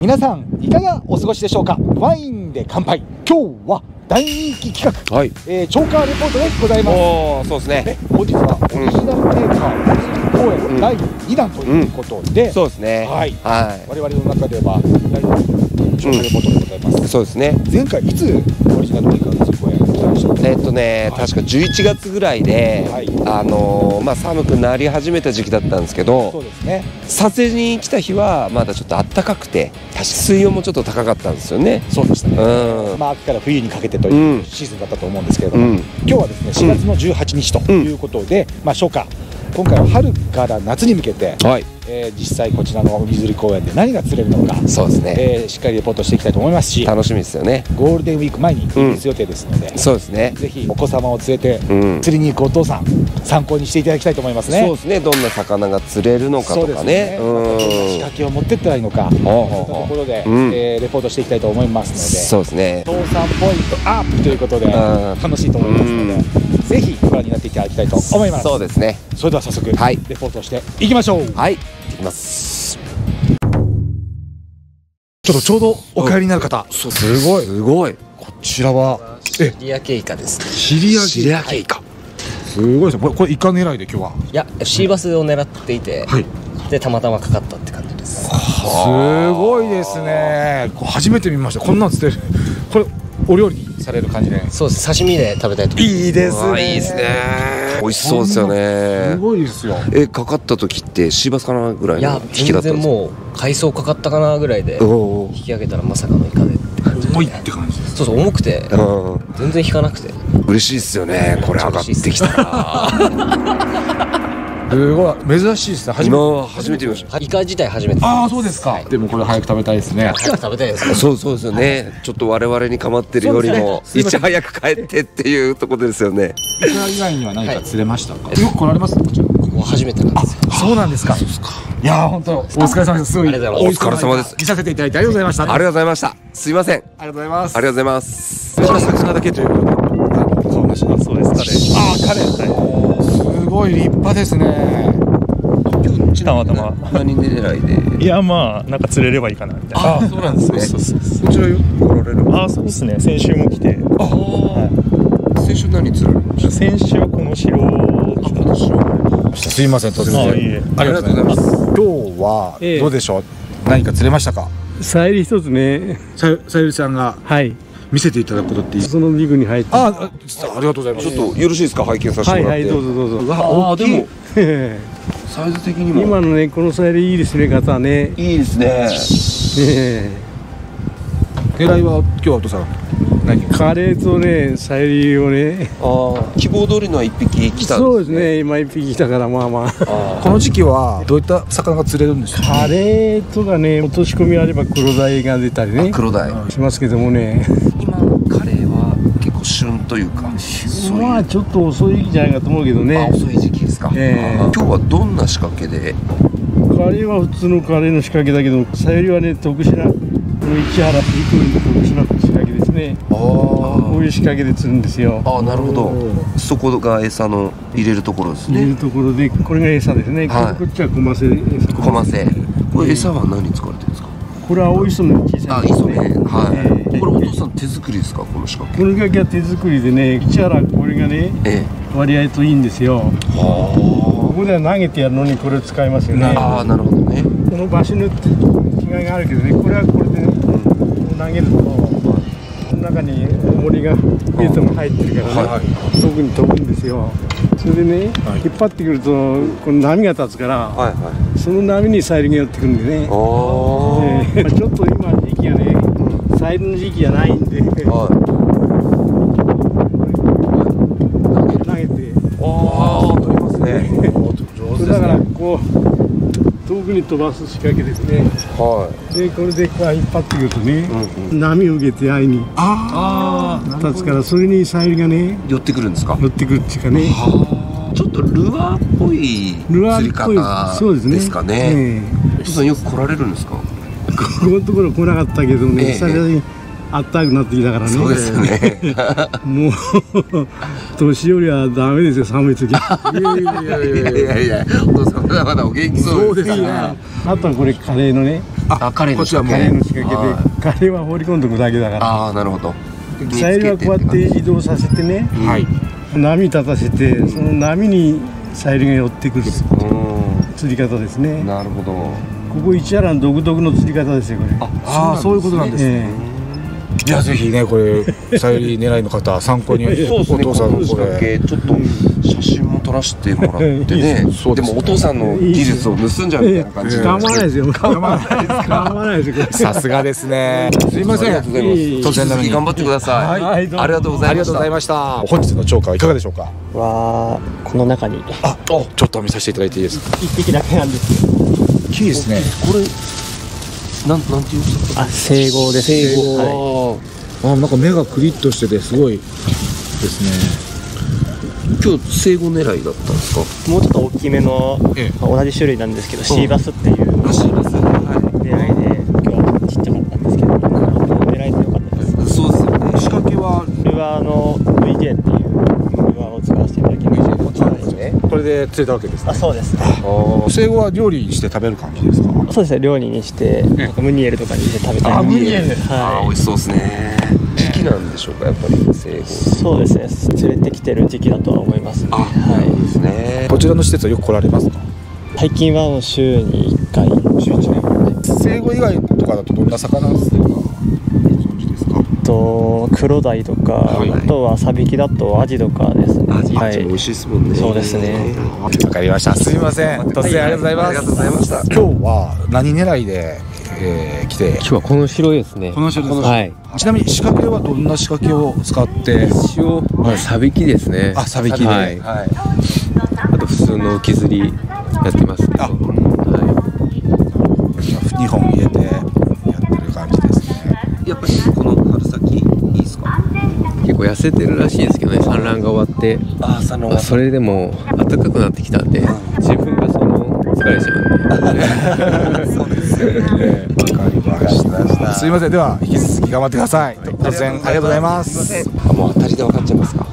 皆さんいかがお過ごしでしょうか。ワインで乾杯。今日は大人気企画、 はい、 チョーカーレポートでございます。 おー、そうですね。 本日はオリジナルメーカー公演第2弾ということで、 そうですね。 はい、 は我々の中では第2弾チョーカーレポートでございます。 い。そうですね。 前回いつオリジナルメーカーの公演来たんでしょうか。 確か11月ぐらいで、 はい、 寒くなり始めた時期だったんですけど、 そうですね。 撮影に来た日はまだちょっと暖かくて、水温もちょっと高かったんですよね。 そうでしたね。 うん、 秋から冬にかけてというシーズンだったと思うんですけれども、今日はですね4月の18日ということで、初夏、今回は春から夏に向けて、 はい、 実際こちらの海釣り公園で何が釣れるのか、 そうですね、 しっかりレポートしていきたいと思いますし、 楽しみですよね。 ゴールデンウィーク前にリリース予定ですので、 そうですね、 ぜひお子様を連れて釣りに行くお父さん、参考にしていただきたいと思いますね。 そうですね、どんな魚が釣れるのかとかね、 どんな仕掛けを持ってったらいいのか、そういったところでレポートしていきたいと思いますので、 そうですね、 父さんポイントアップということで楽しいと思いますので、ぜひご覧になっていただきたいと思います。そうですね。それでは早速、レポートをしていきましょう。 はい、いきます。 ちょうどお帰りになる方、すごい。こちらはシリアケイカです。 シリアケイカ。すごいですね。これイカ狙いで今日は。 いや、シーバスを狙っていて、でたまたまかかったって感じです。 すごいですね。初めて見ました。こんなん釣ってる。これお料理される感じで。 そうです。刺身で食べたいと。 いいですね。 いいですね。美味しそうですよね。 すごいですよ。 かかった時ってシーバスかなぐらいの引きだったんですか。 全然もう海藻かかったかなぐらいで引き上げたらまさかのイカでって感じで。 重いって感じです。 そう重くて全然引かなくて嬉しいですよね。これ上がってきたら。 すごい珍しいですね。初めて見ました。 イカ自体初めて。 ああ、そうですか。でもこれ早く食べたいですね。 早く食べたいですね。 そうですよね。ちょっと我々に構ってるよりもいち早く帰ってっていうところですよね。 イカ以外には何か釣れましたか。よく来られます。こちら。 ここ初めてなんですよ。 そうなんですか。いや本当お疲れ様です。すごい。お疲れ様です。 見させていただいてありがとうございました。 ありがとうございました。すいません。 ありがとうございます。 ありがとうございます。 これは魚だけということで。顔なし。 そうです。 カレー。すごい立派ですね。 たまたま何狙いで。 いやなんか釣れればいいかなみたいな。 あ、そうなんですね。 そうこちらよ来られる。 そうですね。先週も来て。 先週何釣られました。 先週はこの城。 すいません、突然。ありがとうございます。今日はどうでしょう。何か釣れましたか。 さゆり一つね。 さゆりさんが見せていただくことっていい。 そのリグに入って。 ありがとうございます。 ちょっとよろしいですか、拝見させてもらって。 はい、どうぞ。 でもサイズ的にも今のね、このさゆりいいですね、方ね。 いいですね。 狙いは今日はお父さん何。 カレーとね、さゆりをね。 希望通りのは一匹来た。 そうですね、今一匹来たからこの時期はどういった魚が釣れるんですか。 カレーとかね、落とし込みあれば黒鯛が出たりね。 黒鯛しますけどもね。 今カレーは結構旬というか。 ちょっと遅いじゃないかと思うけどね。 遅い時期ですか。今日はどんな仕掛けで。 カレーは普通のカレーの仕掛けだけど、さゆりはね、特殊なこの市原っていう特殊な仕掛けですね。こういう仕掛けで釣るんですよ。 なるほど。そこが餌の入れるところですね。 入れるところで、これが餌ですね。こっちはコマセ。 コマセ。これ餌は何使われてるんですか。 これは青磯の小さい。 磯ね。はい。これお父さん手作りですか、この仕掛け。 この仕掛けは手作りでね、市原これがね、割合といいんですよ。ここでは投げてやるのにこれを使いますよね。 なるほどね。 この場所によって違いがあるけどね、これはこれでね、投げるとこの中に重りがビートも入ってるからね、遠くに飛ぶんですよ。それでね、引っ張ってくるとこの波が立つから、その波にサイルが寄ってくるんでね。ちょっと今時期がね、サイルの時期じゃないんで、投げて取りますね。 だからこう遠くに飛ばす仕掛けですね。でこれでこう引っ張ってくるとね、波を受けて愛に立つから、それにサイルがね寄ってくるんですか。 寄ってくるっていうかね。 ちょっとルアーっぽい釣り方ですかね。お父さんよく来られるんですか。 ここのところ来なかったけどね、久々にあったかくなってきたからね。 そうですね。 もう年寄りはダメですよ、寒い時。いや、お父さんまだまだお元気そうですね。 あとはこれカレーのね、 カレーの仕掛け。 カレーの仕掛けで、カレーは放り込んでおくだけだから。 ああ、なるほど。 サイルはこうやって移動させてね、波立たせて、その波にサイルが寄ってくる釣り方ですね。 なるほど。 ここ市原の独特の釣り方ですよ、これ。 ああ、そういうことなんですね。いや、ぜひね、これサイリ狙いの方参考に。 お父さんのこれちょっと写真も撮らせてもらってね。でもお父さんの技術を盗んじゃうみたいな感じで。 構わないですよ。構わないですよ。 さすがですね。すいません。 突然なのに頑張ってください。ありがとうございました。 本日の釣果はいかがでしょうか。 はこの中にちょっと見させていただいていいですか。 一匹だけなんですけど。 大きいですね。 これなんていうんですか。 生後です。 生後。 なんか目がクリッとしててすごいですね。 今日生後狙いだったんですか。 もうちょっと大きめの、同じ種類なんですけど、シーバスっていう。 シーバス。 狙いで今日はちっちゃかったんですけど、狙いで良かったです。 そうですよね。 仕掛けはルアーの VJ っていうルアーを使わせていただきました。 これで釣れたわけですね。 そうです。 生後は料理にして食べる感じですか。 そうですね、料理にしてムニエルとかにして食べたり。 ムニエル。 美味しそうですね。時期なんでしょうか、やっぱり生後。 そうですね、連れてきてる時期だとは思いますね。 はいですね。 こちらの施設はよく来られますか。 最近は週に1回。 週1回。生後以外とかだとどんな魚を釣れるか。 黒鯛とか、あとはサビキだとアジとかですね。 アジ美味しいですもんね。 そうですね。 わかりました。すみません。突然ありがとうございます。 ありがとうございました。 今日は何狙いで来て。 今日はこの白いですね。 この白です。 はい。 ちなみに仕掛けはどんな仕掛けを使って。 一応サビキですね。 サビキで。はい。 あと普通の浮き釣りやってますけど。 2本入れてやってる感じですね。 やっぱりこの春先いいですか。 結構痩せてるらしいですけどね、産卵が終わって。それでも暖かくなってきたんで、自分が疲れちゃうんで。 そうですよね。 わかりました。すみません。では引き続き頑張ってください。突然ありがとうございます。 もう当たりで分かっちゃいますか。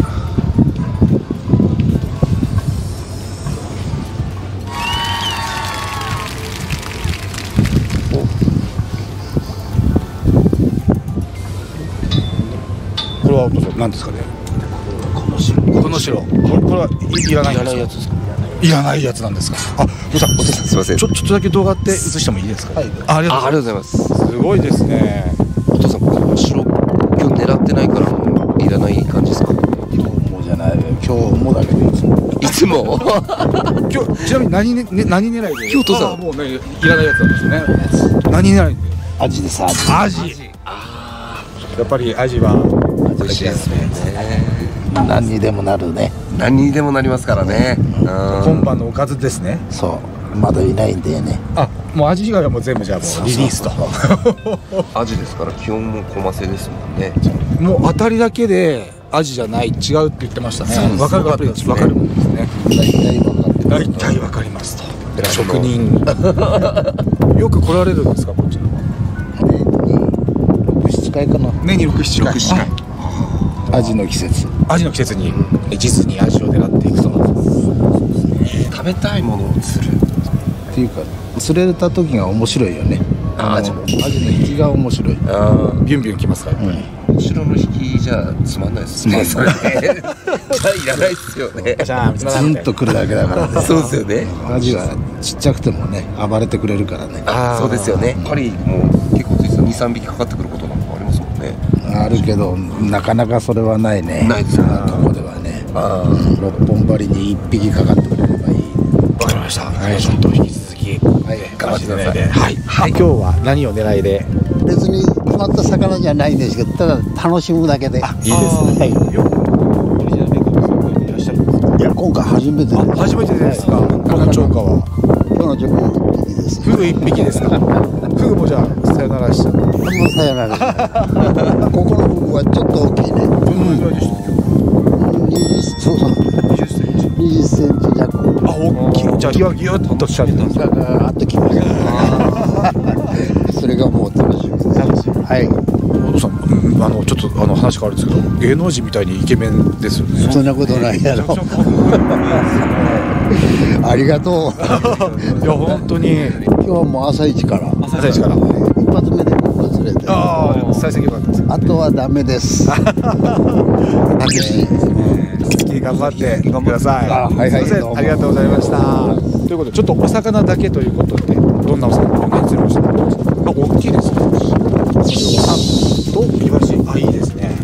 これは何ですかね。この白。これはいらないやつですか。いらないやつなんですか。お父さんすみません。 ちょっとだけ動画って映してもいいですか。 ありがとうございます。 すごいですね。 お父さんこの白今日狙ってないからいらない感じですか。 もうじゃない。今日もだけどいつも。 今日ちなみに何狙いで。 今日お父さんもうねいらないやつなんですね。何狙いで。 アジです。 アジ。やっぱりアジは美味しいですね。 何にでもなるね。 何にでもなりますからね。 今晩のおかずですね。 そうまだいないんでね。 もうアジ以外はもう全部じゃあもうリリースと。 アジですから基本もコマセですもんね。 もう当たりだけでアジじゃない違うって言ってましたね。分かるもんですね。大体分かりますと。職人よく来られるんですかこっちの。 6、7回かな。 年に6、7回。 アジの季節。 アジの季節に実にアジを狙っていくと。 食べたいものを釣るっていうか釣れた時が面白いよね。 アジの引きが面白い。 ビュンビュンきますから。 後ろの引きじゃつまんないですね。それいらないですよね。 ずんと来るだけだからね。 そうですよね。 アジはちっちゃくてもね暴れてくれるからね。 そうですよね。針も結構2、3匹かかってくることなんかありますもんね。 あるけどなかなかそれはないね。 ないですよね。 ここではね。6本針に1匹かかってくれればいい。 わかりました。ちょっと引き続き頑張ってください。はい。今日は何を狙いで。 別に決まった魚じゃないんですけど、ただ楽しむだけで。 いいですね。オリジナルメイクのいらっしゃるんですか。 いや今回初めてです。 初めてですか。この釣果は。 今日の釣果1匹です。 フグ1匹ですか。フグもじゃあさよならしちゃった。 もうさよなら。ここのフグはちょっと大きいね。 どのぐらいでしたっけ。 20センチ弱。 大きい。じゃあギュッとしちゃったんですか。 ガーッときました。それがもう楽しみです。はい。 お父さん、ちょっと話変わるんですけど、芸能人みたいにイケメンですよね。 そんなことないやろ。ありがとう。 いや本当に。 今日はもう朝一から。 朝一から。 一発目で忘れて。 ああ、幸先良かったです。 あとはダメです。激しい。 引き続き頑張ってください。 はいはい、 すいません、ありがとうございました。ということで、ちょっとお魚だけということで、どんなお魚をね、釣りましたか。あ、大きいですね。あ、とイワシ、あ、いいですね。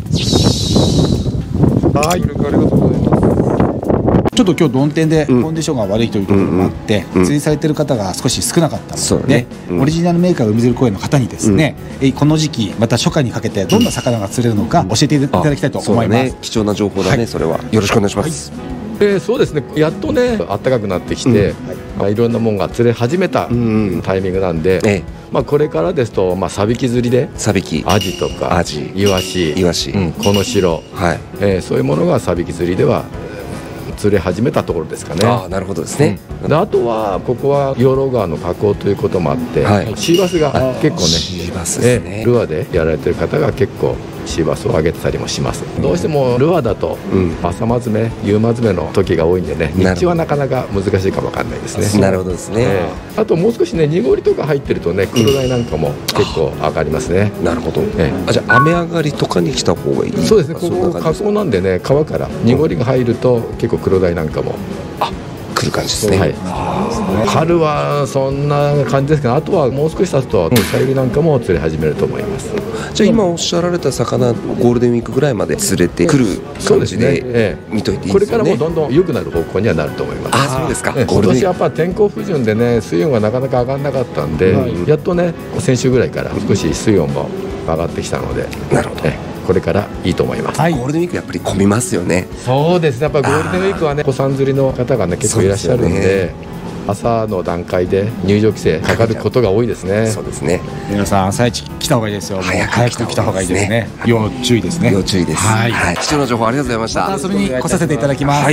はい、ありがとうございます。ちょっと今日曇天でコンディションが悪いというところもあって、釣りされてる方が少し少なかったので、オリジナルメーカー海釣り公園の方にですね、この時期また初夏にかけてどんな魚が釣れるのか教えていただきたいと思います。 貴重な情報だね、それはよろしくお願いします。 そうですね、やっとね暖かくなってきて、いろんなものが釣れ始めたタイミングなんで、これからですと、サビキ釣りでアジとかイワシ、コノシロ、そういうものがサビキ釣りでは釣れ始めたところですかね。 ああ、なるほどですね。 であとはここは養老川の河口ということもあって、シーバスが結構ね、 シーバスですね。 ルアーでやられてる方が結構シーバスを上げてたりもします。どうしてもルアーだと朝間詰め、夕間詰めの時が多いんでね、日中はなかなか難しいかもわかんないですね。 なるほどですね。 あともう少しね、濁りとか入ってるとね、黒鯛なんかも結構上がりますね。 なるほど。じゃあ雨上がりとかに来た方がいい。 そうですね、ここ河口なんでね、川から濁りが入ると結構黒鯛なんかも来る感じですね。 春はそんな感じですけど、あとはもう少し経つとサユリなんかも釣れ始めると思います。 じゃあ今おっしゃられた魚、ゴールデンウィークぐらいまで釣れてくる感じで見といていいですよね。 これからもどんどん良くなる方向にはなると思います。 あ、そうですか。 今年やっぱ天候不順でね、水温がなかなか上がらなかったんで、やっとね先週ぐらいから少し水温も上がってきたので、 なるほど。 これからいいと思います。 ゴールデンウィークやっぱり混みますよね。 そうですね、やっぱゴールデンウィークはね、子さん釣りの方がね結構いらっしゃるんで、朝の段階で入場規制かかることが多いですね。 そうですね。 皆さん朝一来た方がいいですよ。早く来た方がいいですね。要注意ですね。 要注意です。はい。貴重な情報ありがとうございました。 また遊びに来させていただきます。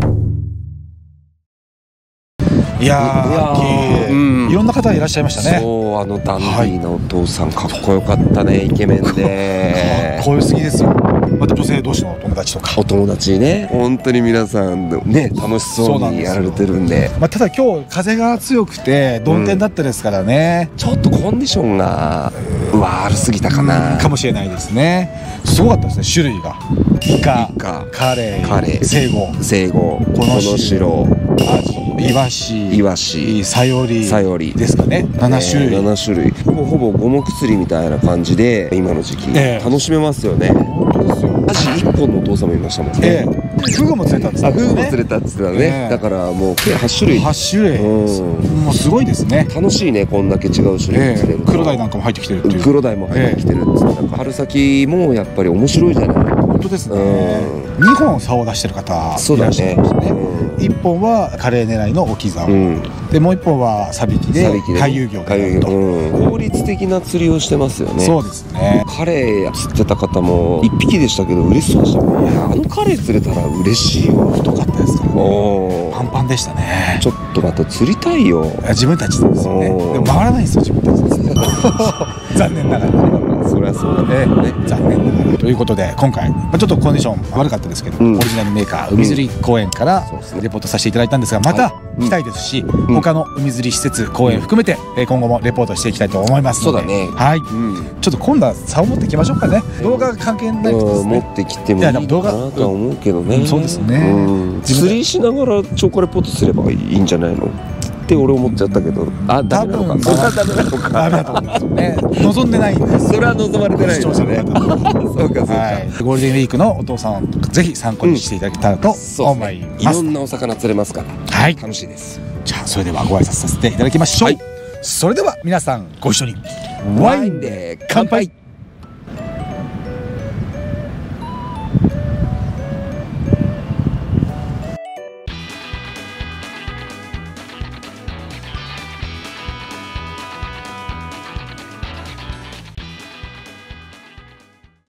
いやー、いろんな方がいらっしゃいましたね。 そう、ダンディーなお父さん、かっこよかったね、イケメンで。 かっこよすぎですよ。また女性同士のお友達とか。 お友達ね、本当に皆さんね、楽しそうにやられてるんで。 ただ今日風が強くて曇天だったですからね。 ちょっとコンディションが悪すぎたかな。 かもしれないですね。すごかったですね、種類が。イカ、カレイ、セゴ、コノシロ、アジ、イワシ、サヨリですかね。7種類。 ほぼ五目釣りみたいな感じで今の時期楽しめますよね。 本当ですよ。 アジ1本のお父さんもいましたもんね。 フグも釣れたんですね。 フグも釣れたって言ってたね。だからもう計8種類。もうすごいですね。 楽しいね、こんだけ違う種類釣れる。 黒鯛なんかも入ってきてるっていう。 黒鯛も入ってきてるんです。なんか春先もやっぱり面白いじゃない。 本当ですね。2本竿を出してる方いらっしゃいましたね。1本はカレイ狙いの置き竿で、もう1本はサビキで回遊魚と効率的な釣りをしてますよね。 そうですね。 カレイ釣ってた方も1匹でしたけど嬉しそうでしたもんね。あのカレイ釣れたら嬉しいよ。 太かったですからね。パンパンでしたね。 ちょっとまた釣りたいよ。 自分たちですよね。でも回らないんですよ、自分たちですね。残念ながらね。 そりゃそうだね。 残念ながらということで、今回ちょっとコンディション悪かったですけど、オリジナルメーカー海釣り公園からレポートさせていただいたんですが、また来たいですし、他の海釣り施設公園含めて今後もレポートしていきたいと思いますので。 そうだね。 はい。ちょっと今度は竿を持ってきましょうかね。動画関係ないですね。 持ってきてもいいかなとは思うけどね。 そうですね。 釣りしながら超過レポートすればいいんじゃないのって俺思っちゃったけど、ダメなのか。それはダメなのか。 ダメだと思いますね。望んでないんです。 それは望まれてないですね。そうかそうか。 ゴールデンウィークのお父さんぜひ参考にしていただけたらと思います。 いろんなお魚釣れますから。 はい。 楽しいです。 じゃあそれではご挨拶させていただきましょう。それでは皆さんご一緒にワインで乾杯。